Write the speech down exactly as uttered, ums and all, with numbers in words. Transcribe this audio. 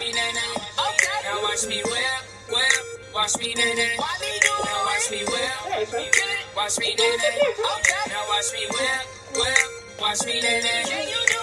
me nay nay. Okay. Now watch me whip, whip. Watch me nay nay. Watch me do it. Now watch me whip. Watch me nay nay. Okay. Now watch me whip, whip. Watch me nay nay.